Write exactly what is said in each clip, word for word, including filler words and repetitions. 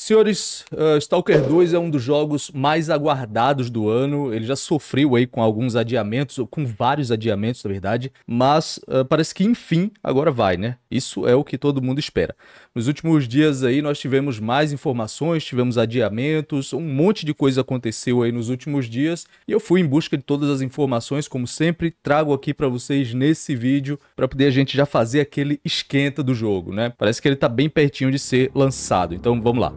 Senhores, uh, Stalker dois é um dos jogos mais aguardados do ano. Ele já sofreu aí com alguns adiamentos, ou com vários adiamentos, na verdade, mas uh, parece que enfim agora vai, né? Isso é o que todo mundo espera. Nos últimos dias aí nós tivemos mais informações, tivemos adiamentos, um monte de coisa aconteceu aí nos últimos dias e eu fui em busca de todas as informações, como sempre, trago aqui pra vocês nesse vídeo pra poder a gente já fazer aquele esquenta do jogo, né? Parece que ele tá bem pertinho de ser lançado, então vamos lá.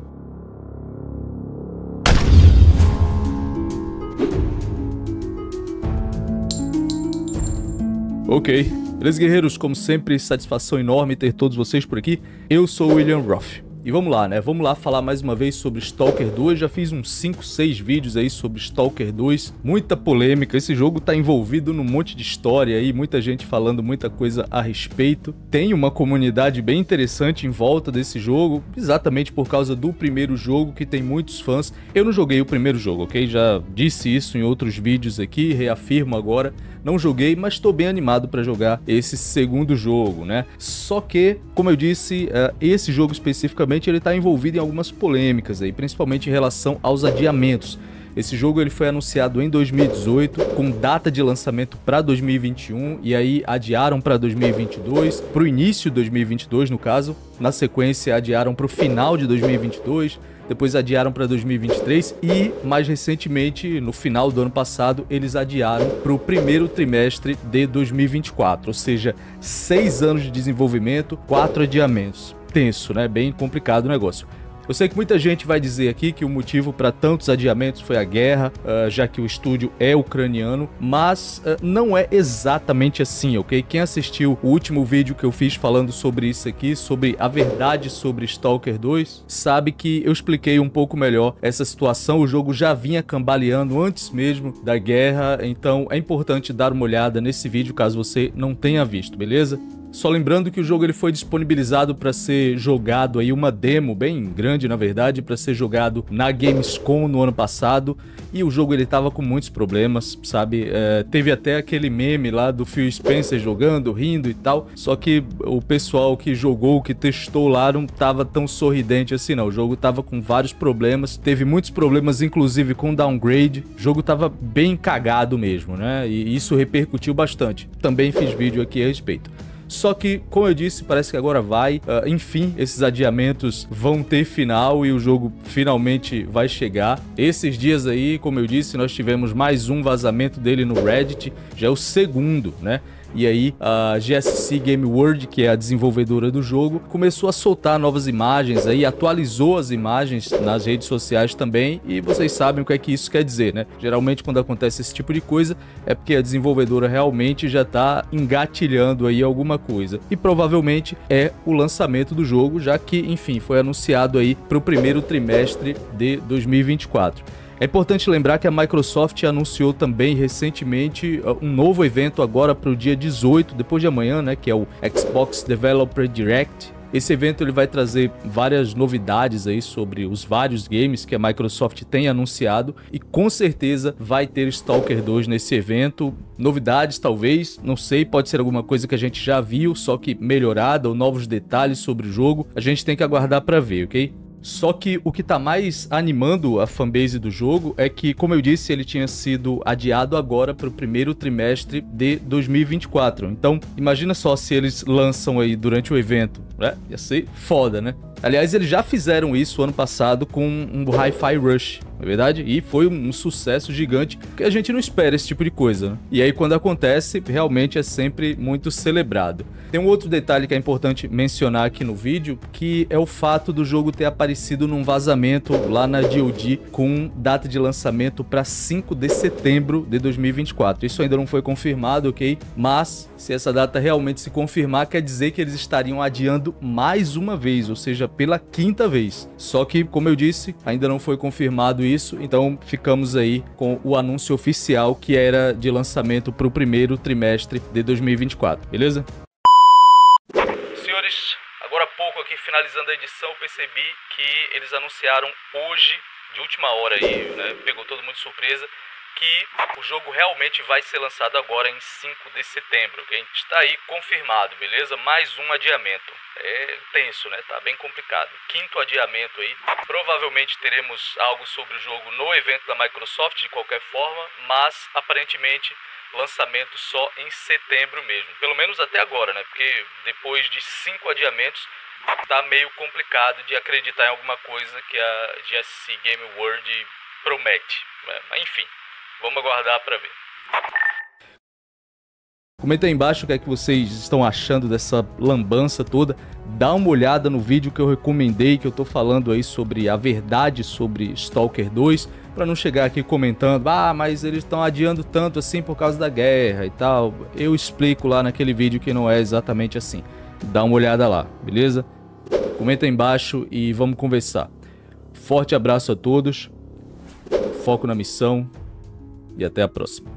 Ok, beleza, guerreiros? Como sempre, satisfação enorme ter todos vocês por aqui. Eu sou o William Roth. E vamos lá, né? Vamos lá falar mais uma vez sobre Stalker dois. Já fiz uns cinco, seis vídeos aí sobre Stalker dois. Muita polêmica. Esse jogo tá envolvido num monte de história aí, muita gente falando muita coisa a respeito. Tem uma comunidade bem interessante em volta desse jogo, exatamente por causa do primeiro jogo, que tem muitos fãs. Eu não joguei o primeiro jogo, ok? Já disse isso em outros vídeos aqui, reafirmo agora. Não joguei, mas estou bem animado para jogar esse segundo jogo, né? Só que, como eu disse, uh, esse jogo especificamente ele está envolvido em algumas polêmicas aí, principalmente em relação aos adiamentos. Esse jogo ele foi anunciado em dois mil e dezoito, com data de lançamento para dois mil e vinte e um, e aí adiaram para dois mil e vinte e dois, para o início de dois mil e vinte e dois no caso. Na sequência adiaram para o final de dois mil e vinte e dois, depois adiaram para dois mil e vinte e três e, mais recentemente, no final do ano passado, eles adiaram para o primeiro trimestre de dois mil e vinte e quatro, ou seja, seis anos de desenvolvimento, quatro adiamentos. Tenso, né? Bem complicado o negócio. Eu sei que muita gente vai dizer aqui que o motivo para tantos adiamentos foi a guerra, uh, já que o estúdio é ucraniano, mas uh, não é exatamente assim, ok? Quem assistiu o último vídeo que eu fiz falando sobre isso aqui, sobre a verdade sobre Stalker dois, sabe que eu expliquei um pouco melhor essa situação. O jogo já vinha cambaleando antes mesmo da guerra, então é importante dar uma olhada nesse vídeo caso você não tenha visto, beleza? Só lembrando que o jogo ele foi disponibilizado para ser jogado aí, uma demo bem grande na verdade, para ser jogado na Gamescom no ano passado, e o jogo ele tava com muitos problemas, sabe? É, teve até aquele meme lá do Phil Spencer jogando, rindo e tal, só que o pessoal que jogou, que testou lá, não tava tão sorridente assim não. O jogo tava com vários problemas, teve muitos problemas inclusive com downgrade, o jogo tava bem cagado mesmo, né? E isso repercutiu bastante. Também fiz vídeo aqui a respeito. Só que, como eu disse, parece que agora vai, uh, enfim, esses adiamentos vão ter final e o jogo finalmente vai chegar. Esses dias aí, como eu disse, nós tivemos mais um vazamento dele no Reddit, já é o segundo, né? E aí a G S C Game World, que é a desenvolvedora do jogo, começou a soltar novas imagens aí, atualizou as imagens nas redes sociais também, e vocês sabem o que é que isso quer dizer, né? Geralmente quando acontece esse tipo de coisa é porque a desenvolvedora realmente já tá engatilhando aí alguma coisa. E provavelmente é o lançamento do jogo, já que, enfim, foi anunciado aí para o primeiro trimestre de dois mil e vinte e quatro. É importante lembrar que a Microsoft anunciou também recentemente um novo evento agora para o dia dezoito, depois de amanhã, né, que é o Xbox Developer Direct. Esse evento ele vai trazer várias novidades aí sobre os vários games que a Microsoft tem anunciado e com certeza vai ter Stalker dois nesse evento. Novidades talvez, não sei, pode ser alguma coisa que a gente já viu, só que melhorada, ou novos detalhes sobre o jogo. A gente tem que aguardar para ver, ok? Só que o que tá mais animando a fanbase do jogo é que, como eu disse, ele tinha sido adiado agora para o primeiro trimestre de dois mil e vinte e quatro. Então, imagina só se eles lançam aí durante o evento, né? Ia ser foda, né? Aliás, eles já fizeram isso ano passado com um Hi-Fi Rush, não é verdade? E foi um sucesso gigante, porque a gente não espera esse tipo de coisa, né? E aí quando acontece, realmente é sempre muito celebrado. Tem um outro detalhe que é importante mencionar aqui no vídeo, que é o fato do jogo ter aparecido num vazamento lá na D O D com data de lançamento para cinco de setembro de dois mil e vinte e quatro. Isso ainda não foi confirmado, ok? Mas se essa data realmente se confirmar, quer dizer que eles estariam adiando mais uma vez, ou seja, pela quinta vez. Só que, como eu disse, ainda não foi confirmado isso, então ficamos aí com o anúncio oficial que era de lançamento para o primeiro trimestre de dois mil e vinte e quatro, beleza? Senhores, agora há pouco aqui finalizando a edição, eu percebi que eles anunciaram hoje, de última hora aí, né, pegou todo mundo de surpresa, que o jogo realmente vai ser lançado agora em cinco de setembro, que a gente está aí confirmado, beleza? Mais um adiamento. É tenso, né? Tá bem complicado. Quinto adiamento aí. Provavelmente teremos algo sobre o jogo no evento da Microsoft de qualquer forma, mas aparentemente lançamento só em setembro mesmo. Pelo menos até agora, né? Porque depois de cinco adiamentos tá meio complicado de acreditar em alguma coisa que a G S C Game World promete. Mas enfim, vamos aguardar para ver. Comenta aí embaixo o que é que vocês estão achando dessa lambança toda. Dá uma olhada no vídeo que eu recomendei, que eu tô falando aí sobre a verdade sobre Stalker dois, para não chegar aqui comentando, ah, mas eles estão adiando tanto assim por causa da guerra e tal. Eu explico lá naquele vídeo que não é exatamente assim. Dá uma olhada lá, beleza? Comenta aí embaixo e vamos conversar. Forte abraço a todos, foco na missão e até a próxima.